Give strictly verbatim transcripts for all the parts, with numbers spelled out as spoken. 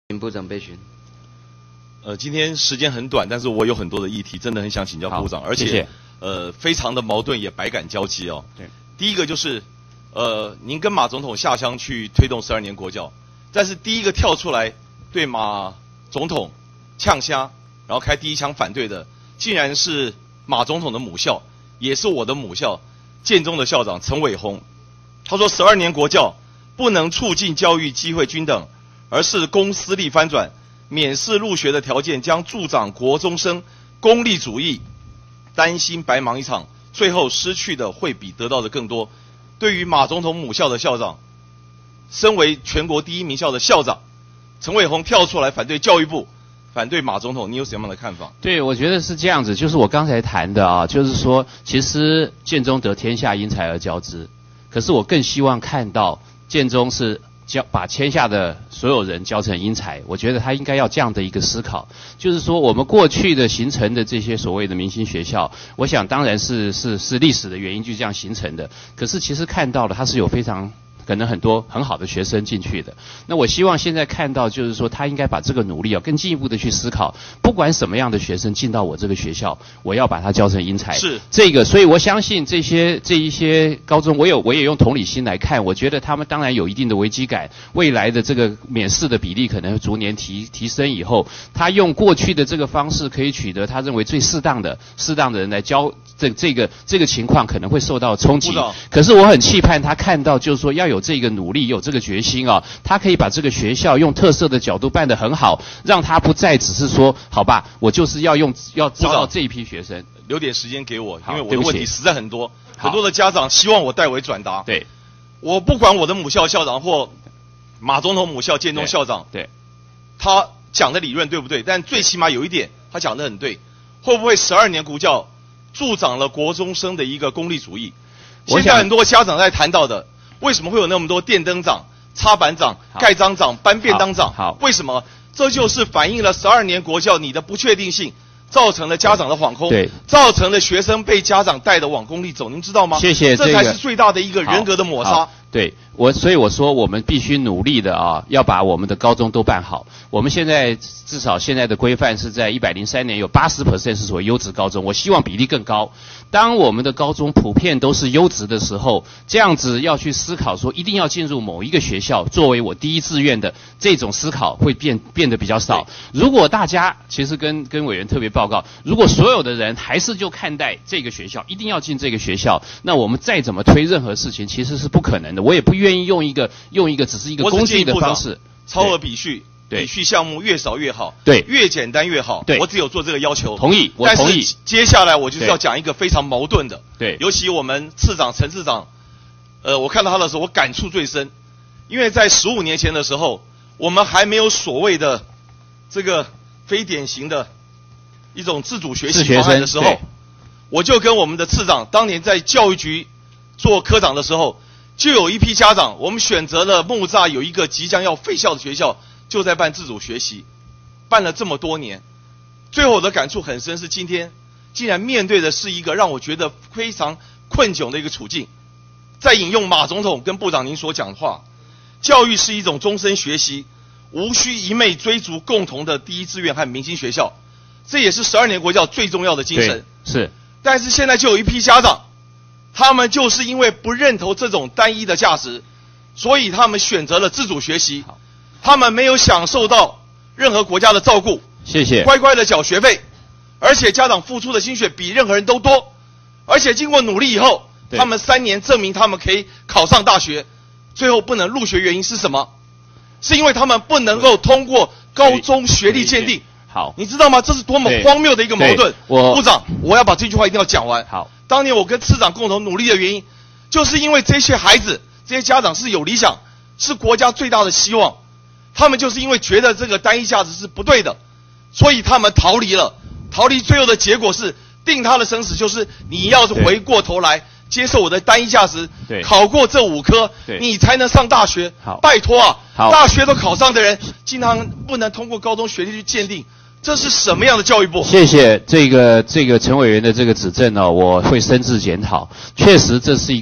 请部长备询。 呃，今天时间很短，但是我有很多的议题，真的很想请教部长，而且谢谢呃非常的矛盾，也百感交集哦。 对， 第一个就是，呃，您跟马总统下乡去推动十二年国教，但是第一个跳出来对马总统呛虾，然后开第一枪反对的，竟然是马总统的母校，也是我的母校建中的校长陈伟鸿。他说，十二年国教不能促进教育机会均等，而是公私立翻转。免试入学的条件将助长国中生功利主义，担心白忙一场，最后失去的会比得到的更多。对于马总统母校的校长，身为全国第一名校的校长，陈伟鸿跳出来反对教育部，反对马总统，你有什么样的看法？ 对，我觉得是这样子，就是我刚才谈的啊，就是说，其实建中得天下因材而教之，可是我更希望看到建中是教把天下的所有人教成英才，我觉得他应该要这样的一个思考，就是说我们过去的形成的这些所谓的明星学校，我想当然是是是历史的原因就这样形成的，可是其实看到了它是有非常可能很多很好的学生进去的。那我希望现在看到就是说他应该把这个努力啊更进一步的去思考，不管什么样的学生进到我这个学校，我要把他教成英才。 是这个，所以我相信这些这一些高中，我有我也用同理心来看，我觉得他们当然有一定的危机感，未来的这个免试的比例可能会逐年提提升以后，他用过去的这个方式可以取得他认为最适当的适当的人来教。这这个这个情况可能会受到冲击，可是我很期盼他看到，就是说要有这个努力，有这个决心啊，他可以把这个学校用特色的角度办得很好，让他不再只是说，好吧，我就是要用要招到这一批学生。 留点时间给我，因为我的问题实在很多，很多的家长希望我代为转达。 对， 我不管我的母校校长或马总统母校建中校长， 对， 他讲的理论对不对？但最起码有一点，他讲的很对，会不会十二年国教助长了国中生的一个功利主义？现在很多家长在谈到的，为什么会有那么多电灯长、插板长、盖章长、搬便当长？ 好， 为什么？这就是反映了十二年国教你的不确定性，造成了家长的惶恐， 对， 造成了学生被家长带的往功利走，您知道吗？ 谢谢、这个， 这才是最大的一个人格的抹杀。 对我，所以我说我们必须努力的啊，要把我们的高中都办好。我们现在至少现在的规范是在一百零三年有 百分之八十 是所谓优质高中，我希望比例更高。当我们的高中普遍都是优质的时候，这样子要去思考说一定要进入某一个学校作为我第一志愿的这种思考会变变得比较少。如果大家其实跟跟委员特别报告，如果所有的人还是就看待这个学校一定要进这个学校，那我们再怎么推任何事情其实是不可能的。我也不愿意用一个用一个只是一个工具的方式， 超额比序，比序项目越少越好， 对， 越简单越好。 对， 我只有做这个要求。 同意，我同意。 但是接下来我就是要讲一个非常矛盾的， 对， 尤其我们次长陈次长，呃，我看到他的时候，我感触最深，因为在十五年前的时候，我们还没有所谓的这个非典型的一种自主学习方案的时候，我就跟我们的次长当年在教育局做科长的时候，就有一批家长，我们选择了木栅有一个即将要废校的学校，就在办自主学习，办了这么多年。最后我的感触很深是，今天竟然面对的是一个让我觉得非常困窘的一个处境。再引用马总统跟部长您所讲的话，教育是一种终身学习，无需一昧追逐共同的第一志愿和明星学校，这也是十二年国教最重要的精神。 是， 但是现在就有一批家长，他们就是因为不认同这种单一的价值，所以他们选择了自主学习，他们没有享受到任何国家的照顾， 谢谢， 乖乖的缴学费，而且家长付出的心血比任何人都多，而且经过努力以后，他们三年证明他们可以考上大学，最后不能入学原因是什么？是因为他们不能够通过高中学历鉴定。 好， 你知道吗？这是多么荒谬的一个矛盾。 我部长，我要把这句话一定要讲完。 好， 当年我跟次长共同努力的原因，就是因为这些孩子、这些家长是有理想，是国家最大的希望。他们就是因为觉得这个单一价值是不对的，所以他们逃离了。逃离最后的结果是定他的生死，就是你要是回过头来接受我的单一价值，考过这五科，你才能上大学。拜托啊，大学都考上的人，竟然不能通过高中学历去鉴定。这是什么样的教育部？ 谢谢这个这个陈委员的这个指正哦，我会深自检讨。确实，这是一个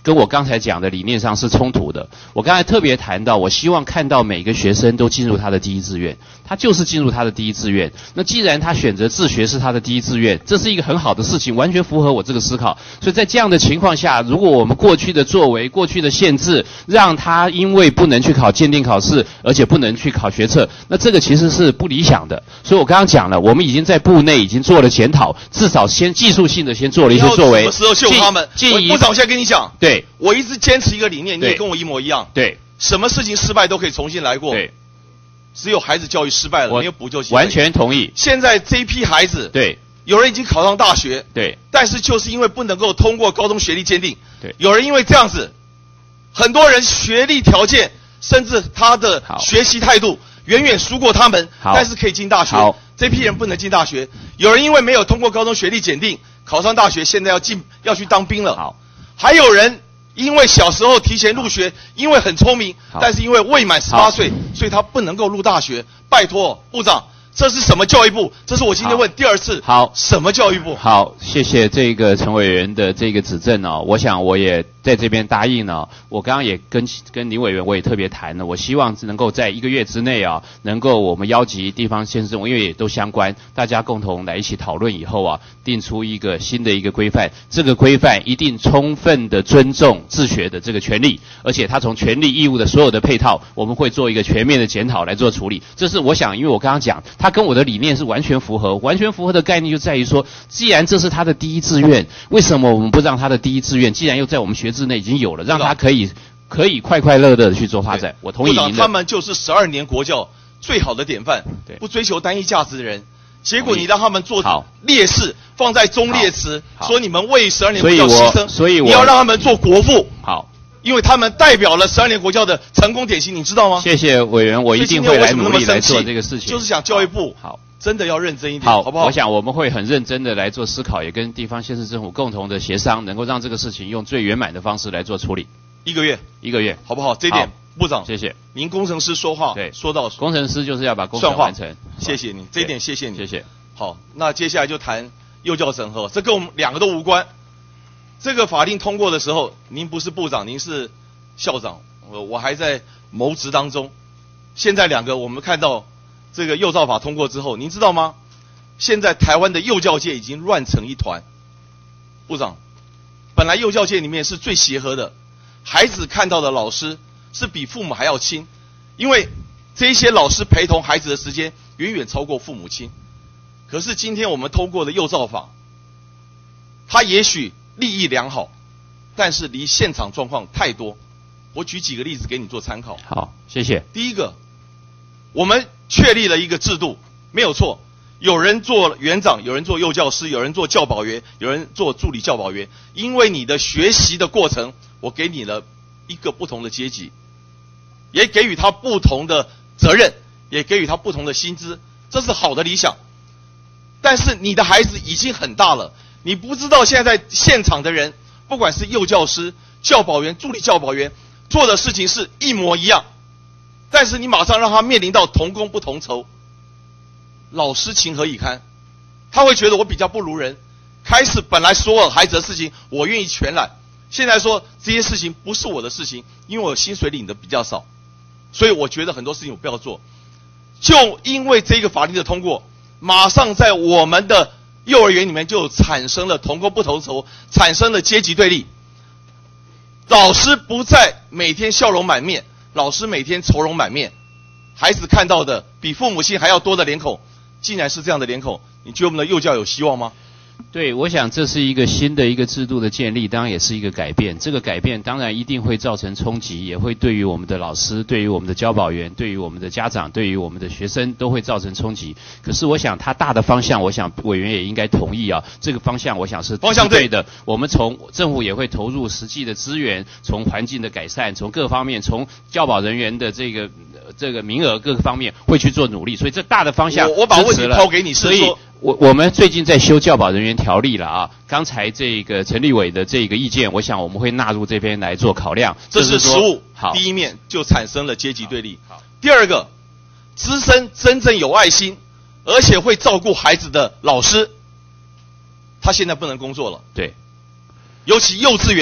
跟我刚才讲的理念上是冲突的。我刚才特别谈到，我希望看到每个学生都进入他的第一志愿，他就是进入他的第一志愿。那既然他选择自学是他的第一志愿，这是一个很好的事情，完全符合我这个思考。所以在这样的情况下，如果我们过去的作为、过去的限制，让他因为不能去考鉴定考试，而且不能去考学测，那这个其实是不理想的。所以我刚刚讲了，我们已经在部内已经做了检讨，至少先技术性的先做了一些作为。 什么时候秀他们？部长，我现在跟你讲， 对， 我一直坚持一个理念，你也跟我一模一样。 对， 什么事情失败都可以重新来过。对，只有孩子教育失败了，没有补救机会。 完全同意。 现在这一批孩子， 对， 有人已经考上大学， 对， 但是就是因为不能够通过高中学历鉴定， 对， 有人因为这样子，很多人学历条件甚至他的学习态度远远输过他们，但是可以进大学。好，这批人不能进大学。有人因为没有通过高中学历检定，考上大学，现在要进要去当兵了。 好， 还有人因为小时候提前入学，因为很聪明，但是因为未满十八岁，所以他不能够入大学。拜托部长，这是什么教育部？这是我今天问第二次。 好， 什么教育部？ 好，谢谢这个陈委员的这个指正哦。我想我也在这边答应了。我刚刚也跟跟林委员我也特别谈了，我希望能够在一个月之内啊，能够我们邀集地方县市政府，因为也都相关，大家共同来一起讨论以后啊，定出一个新的一个规范。这个规范一定充分的尊重自学的这个权利，而且他从权利义务的所有的配套，我们会做一个全面的检讨来做处理。这是我想，因为我刚刚讲，他跟我的理念是完全符合，完全符合的概念就在于说，既然这是他的第一志愿，为什么我们不让他的第一志愿，既然又在我们学制内已经有了，让他可以可以快快乐乐的去做发展？我同意您的。 部长，他们就是十二年国教最好的典范，不追求单一价值的人。结果你让他们做烈士，放在忠烈祠，说你们为十二年国教牺牲， 所以我你要让他们做国父。 好。 因为他们代表了十二年国教的成功典型，你知道吗？ 谢谢委员，我一定会来努力来做这个事情。 就是想教育部好， 真的要认真一点， 好， 好不好？ 我想我们会很认真的来做思考，也跟地方县市政府共同的协商，能够让这个事情用最圆满的方式来做处理。 一个月， 一个月， 好不好？这一点，部长， 谢谢。 您工程师说话， 对， 说到工程师就是要把工程完成。 谢谢你，这一点谢谢你， 谢谢。 好，那接下来就谈幼教审核，这跟我们两个都无关。这个法令通过的时候，您不是部长，您是校长，我我还在谋职当中。现在两个我们看到这个幼教法通过之后，您知道吗？现在台湾的幼教界已经乱成一团。部长，本来幼教界里面是最协和的，孩子看到的老师是比父母还要亲，因为这些老师陪同孩子的时间远远超过父母亲。可是今天我们通过的幼教法，它也许立意良好，但是离现场状况太多。我举几个例子给你做参考。 好，谢谢。 第一个，我们确立了一个制度，没有错。有人做园长，有人做幼教师，有人做教保员，有人做助理教保员。因为你的学习的过程，我给你了一个不同的阶级，也给予他不同的责任，也给予他不同的薪资，这是好的理想。但是你的孩子已经很大了，你不知道现在在现场的人，不管是幼教师、教保员、助理教保员，做的事情是一模一样，但是你马上让他面临到同工不同酬，老师情何以堪？他会觉得我比较不如人。开始本来所有孩子的事情我愿意全揽，现在说这些事情不是我的事情，因为我薪水领的比较少，所以我觉得很多事情我不要做。就因为这个法律的通过，马上在我们的幼儿园里面就产生了同工不同酬，产生了阶级对立。老师不再每天笑容满面，老师每天愁容满面，孩子看到的比父母亲还要多的脸孔，竟然是这样的脸孔，你觉得我们的幼教有希望吗？ 对，我想这是一个新的一个制度的建立，当然也是一个改变。这个改变当然一定会造成冲击，也会对于我们的老师、对于我们的教保员、对于我们的家长、对于我们的学生都会造成冲击。可是我想它大的方向，我想委员也应该同意啊，这个方向我想是方向对的。我们从政府也会投入实际的资源，从环境的改善，从各方面，从教保人员的这个这个名额各个方面会去做努力。所以这大的方向我我把问题抛给你，是说。 我我们最近在修教保人员条例了啊，刚才这个陈立伟的这个意见，我想我们会纳入这边来做考量。 这是实务， 好， 第一面就产生了阶级对立。好，第二个，资深真正有爱心，而且会照顾孩子的老师，他现在不能工作了。 对， 尤其幼稚园的，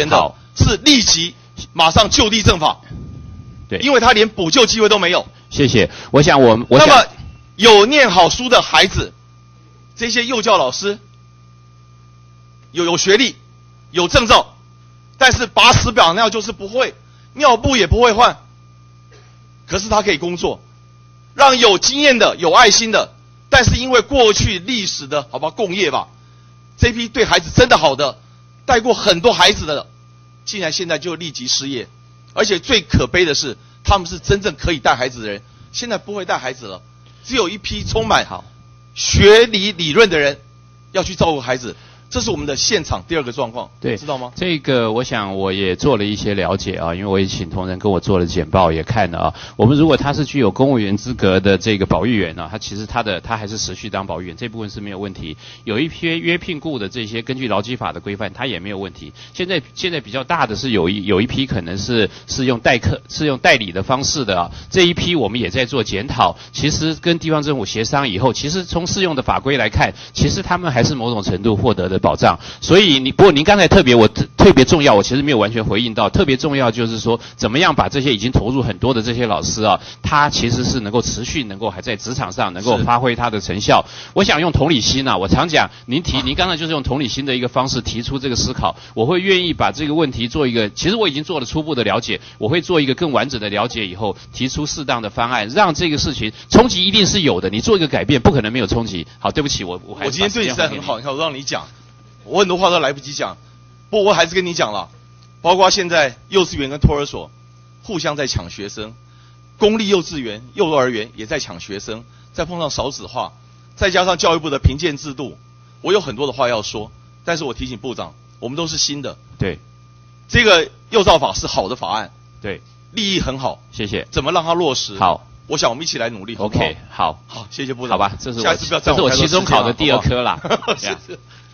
是立即马上就地正法。 对， 因为他连补救机会都没有。 谢谢。我想我我想那么有念好书的孩子，这些幼教老师有有学历、有证照，但是把屎把尿就是不会，尿布也不会换。可是他可以工作，让有经验的、有爱心的，但是因为过去历史的好吧共业吧，这批对孩子真的好的，带过很多孩子的，竟然现在就立即失业。而且最可悲的是，他们是真正可以带孩子的人，现在不会带孩子了，只有一批充满好学理理论的人要去照顾孩子。这是我们的现场第二个状况， 对， 知道吗？ 这个我想我也做了一些了解啊，因为我也请同仁跟我做了简报，也看了啊。我们如果他是具有公务员资格的这个保育员呢、啊，他其实他的他还是持续当保育员，这部分是没有问题。有一批约聘雇的这些，根据劳基法的规范，他也没有问题。现在现在比较大的是有一有一批可能是是用代课是用代理的方式的啊，这一批我们也在做检讨。其实跟地方政府协商以后，其实从适用的法规来看，其实他们还是某种程度获得的保障。所以你不过您刚才特别我特特别重要，我其实没有完全回应到。特别重要就是说，怎么样把这些已经投入很多的这些老师啊，他其实是能够持续能够还在职场上能够发挥他的成效。我想用同理心啊，我常讲，您提您刚才就是用同理心的一个方式提出这个思考，我会愿意把这个问题做一个，其实我已经做了初步的了解，我会做一个更完整的了解以后，提出适当的方案，让这个事情冲击一定是有的，你做一个改变不可能没有冲击。好，对不起，我我还我今天对你实在很好，你看我让你讲。我很多话都来不及讲，不过我还是跟你讲了，包括现在幼稚园跟托儿所互相在抢学生，公立幼稚园、幼儿园也在抢学生，再碰上少子化，再加上教育部的评鉴制度，我有很多的话要说，但是我提醒部长，我们都是新的， 对， 这个幼教法是好的法案， 对， 立意很好， 谢谢， 怎么让它落实？ 好。 我想我们一起来努力。 OK， 好， 好，谢谢部长。 好吧，这是我下次不要这是我期中考的第二科啦。 谢谢。